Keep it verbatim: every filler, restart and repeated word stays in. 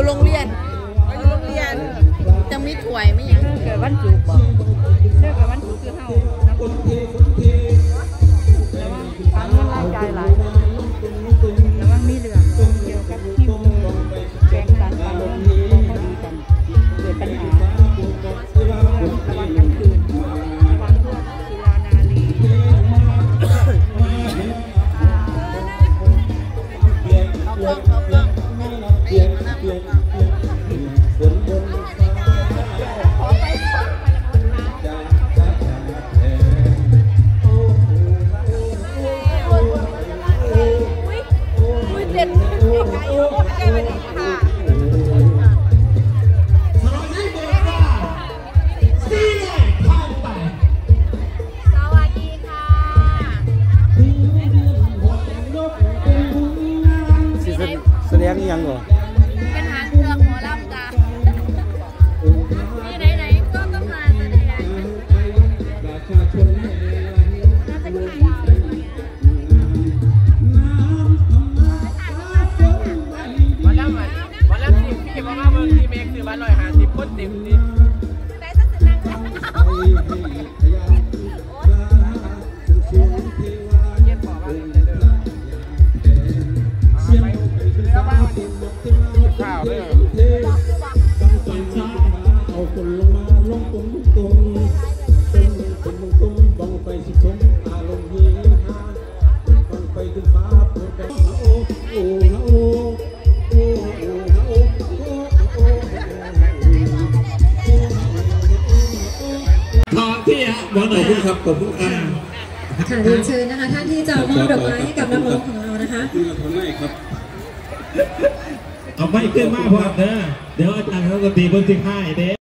อยู่โรงเรียนอยู่โรงเรียนจะมีถ้วยไหมยังเกิดวันศุกร์บ่เกิดวันศุกร์คือเฮานะคุณแต่ว่าทางเงินรายจ่ายหลายแต่ว่ามีเรื่องเกี่ยวกับที่แบ่งการการเงินบ่พอดีกันเกิดปัญหาระวังกลางคืนระวังพวกสุรานารีเอาเครื่องเอาเครื่องไอ้มานั่งเอาเครื่องขอไปขอไปละคนมาอุ้ยอุ้ยเด็ดไก่โอ้ไก่มาดิค่ะสวัสดีค่ะแสดงยังเหรอเป็นหางเครื่องหมอลำจ้ะนี่ไหนๆก็ต้องมาแสดงน่าจะขายยาววันละวันวันละสิบพี่บอกว่าเมืองที่เมกคือวันลอยหาสิบคนเต็มที่ได้สักสิบนั่งกันเย็นบอกว่าจะเดินไปแล้วบ้างข้าวเลยเอาคนลงมาลงตรงตรงตรงตรงตรงบังไปสิชมอารมณ์เฮฮาบังไปถึงฟ้าเปิดแบบโอ้โอ้โอ้โอ้โอ้โอ้โอ้ทองที่อ่ะบอกหน่อยครับขอบคุณครับค่ะเรียนเชิญนะคะท่านที่จะมอบดอกไม้ให้กับนักร้องของเรานะคะเอาไม่ขึ้นมากพอเด้อเดี๋ยวอาจารย์เขาก็ตีบนสิบห้าเด้